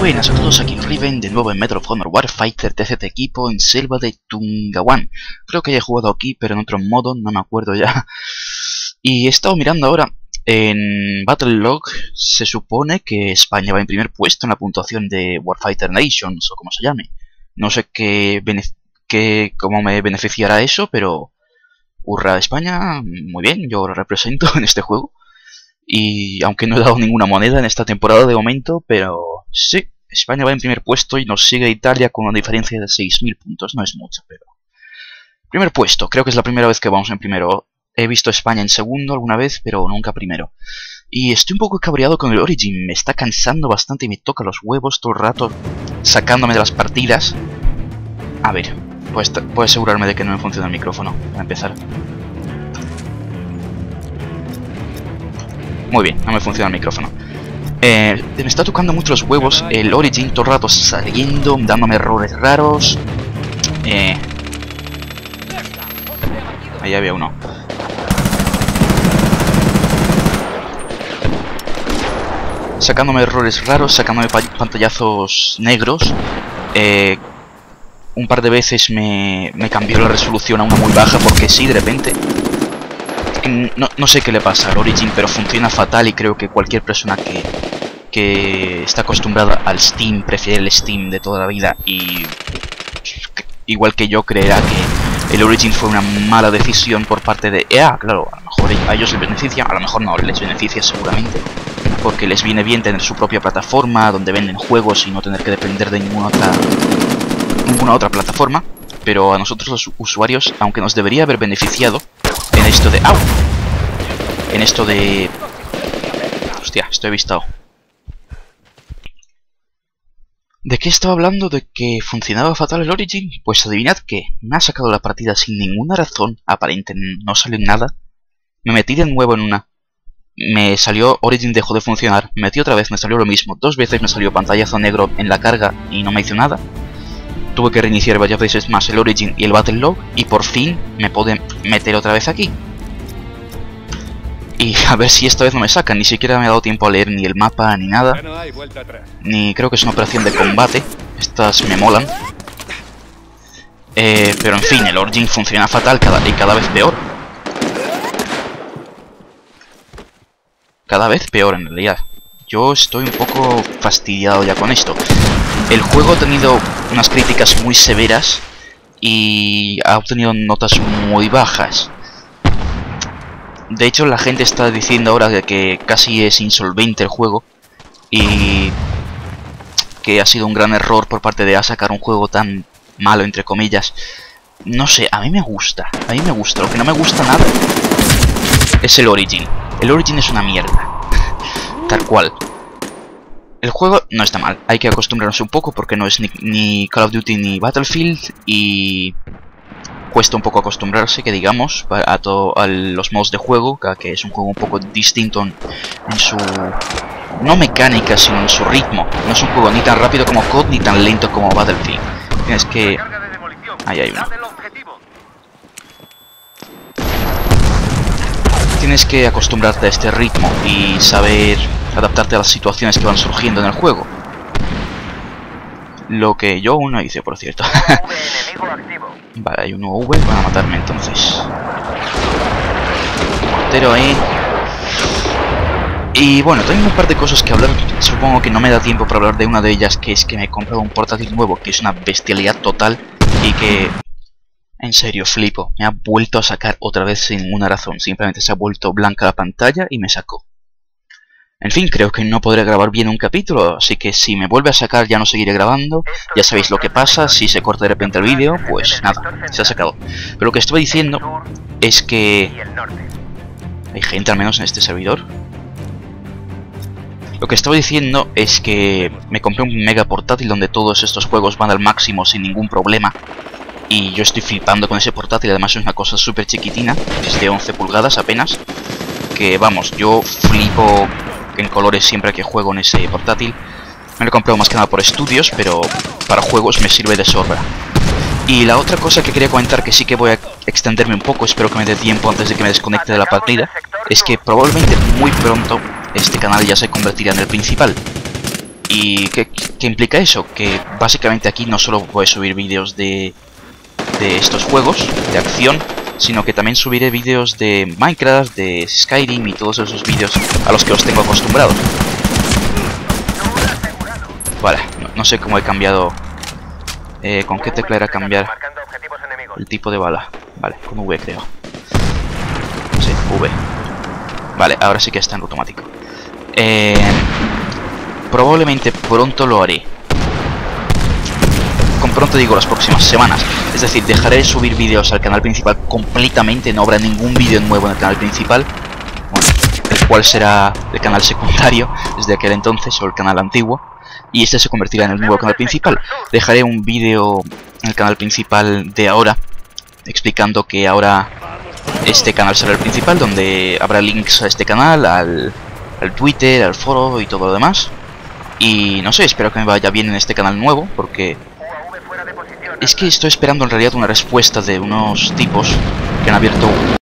Buenas a todos, aquí Riven, de nuevo en Medal of Honor Warfighter TCT equipo en selva de Tungawan. Creo que haya jugado aquí, pero en otro modo, no me acuerdo ya. Y he estado mirando ahora, en Battlelog se supone que España va en primer puesto en la puntuación de Warfighter Nations, o como se llame. No sé cómo me beneficiará eso, pero... hurra España, muy bien, yo lo represento en este juego. Y aunque no he dado ninguna moneda en esta temporada de momento, pero sí, España va en primer puesto y nos sigue Italia con una diferencia de 6.000 puntos. No es mucho, pero... primer puesto, creo que es la primera vez que vamos en primero. He visto España en segundo alguna vez, pero nunca primero. Y estoy un poco cabreado con el Origin, me está cansando bastante y me toca los huevos todo el rato, sacándome de las partidas. A ver, puedo asegurarme de que no me funciona el micrófono, para empezar. Muy bien, no me funciona el micrófono. Me está tocando mucho los huevos el Origin todo el rato saliendo, dándome errores raros. Ahí había uno. Sacándome errores raros, sacándome pantallazos negros. Un par de veces me cambió la resolución a una muy baja porque sí, de repente. No sé qué le pasa al Origin, pero funciona fatal y creo que cualquier persona que está acostumbrada al Steam prefiere el Steam de toda la vida y igual que yo creerá que el Origin fue una mala decisión por parte de EA. Claro, a lo mejor a ellos les beneficia, a lo mejor no les beneficia seguramente, porque les viene bien tener su propia plataforma donde venden juegos y no tener que depender de ninguna otra plataforma, pero a nosotros los usuarios, aunque nos debería haber beneficiado en esto de... ¡au! En esto de... hostia, estoy avistado. ¿De qué estaba hablando? ¿De que funcionaba fatal el Origin? Pues adivinad que me ha sacado la partida sin ninguna razón aparente, no salió en nada. Me metí de nuevo en una. Me salió Origin, dejó de funcionar. Me metí otra vez, me salió lo mismo. 2 veces me salió pantallazo negro en la carga y no me hizo nada. Tuve que reiniciar varias veces más el Origin y el Battlelog y por fin me pude meter otra vez aquí. Y a ver si esta vez no me sacan, ni siquiera me ha dado tiempo a leer ni el mapa ni nada. Ni creo que es una operación de combate, estas me molan. Pero en fin, el Origin funciona fatal y cada vez peor. Cada vez peor en realidad. Yo estoy un poco fastidiado ya con esto. El juego ha tenido unas críticas muy severas y ha obtenido notas muy bajas. De hecho, la gente está diciendo ahora que casi es insolvente el juego y que ha sido un gran error por parte de EA sacar un juego tan malo, entre comillas. No sé, a mí me gusta. Lo que no me gusta nada es el Origin. El Origin es una mierda. Tal cual. El juego no está mal, hay que acostumbrarnos un poco porque no es ni Call of Duty ni Battlefield y cuesta un poco acostumbrarse, que digamos, a los modos de juego, que es un juego un poco distinto en su... no mecánica, sino en su ritmo. No es un juego ni tan rápido como COD ni tan lento como Battlefield. Tienes que... ahí hay uno. Tienes que acostumbrarte a este ritmo y saber adaptarte a las situaciones que van surgiendo en el juego. Lo que yo aún no hice, por cierto. Vale, hay un UV, van a matarme entonces. Mortero ahí. Y bueno, tengo un par de cosas que hablar. Supongo que no me da tiempo para hablar de una de ellas, que es que me he comprado un portátil nuevo, que es una bestialidad total y que... en serio, flipo. Me ha vuelto a sacar otra vez sin ninguna razón. Simplemente se ha vuelto blanca la pantalla y me sacó. En fin, creo que no podré grabar bien un capítulo, así que si me vuelve a sacar ya no seguiré grabando. Ya sabéis lo que pasa, si se corta de repente el vídeo, pues nada, se ha sacado. Pero lo que estoy diciendo es que... ¿hay gente al menos en este servidor? Lo que estaba diciendo es que me compré un mega portátil donde todos estos juegos van al máximo sin ningún problema. Y yo estoy flipando con ese portátil, además es una cosa súper chiquitina, es de 11 pulgadas apenas. Que vamos, yo flipo en colores siempre que juego en ese portátil. Me lo he comprado más que nada por estudios, pero para juegos me sirve de sobra. Y la otra cosa que quería comentar, que sí que voy a extenderme un poco, espero que me dé tiempo antes de que me desconecte de la partida, es que probablemente muy pronto este canal ya se convertirá en el principal. ¿Y qué implica eso? Que básicamente aquí no solo voy a subir vídeos de estos juegos de acción, sino que también subiré vídeos de Minecraft, de Skyrim y todos esos vídeos a los que os tengo acostumbrados. Vale, no sé cómo he cambiado. ¿Con qué tecla era cambiar el tipo de bala? Vale, con V creo. Sí, V. Vale, ahora sí que está en automático. Probablemente pronto lo haré. Con pronto digo las próximas semanas. Es decir, dejaré de subir vídeos al canal principal completamente. No habrá ningún vídeo nuevo en el canal principal. Bueno, el cual será el canal secundario desde aquel entonces, o el canal antiguo. Y este se convertirá en el nuevo canal principal. Dejaré un vídeo en el canal principal de ahora, explicando que ahora este canal será el principal, donde habrá links a este canal, al Twitter, al foro y todo lo demás. Y no sé, espero que me vaya bien en este canal nuevo, porque es que estoy esperando en realidad una respuesta de unos tipos que han abierto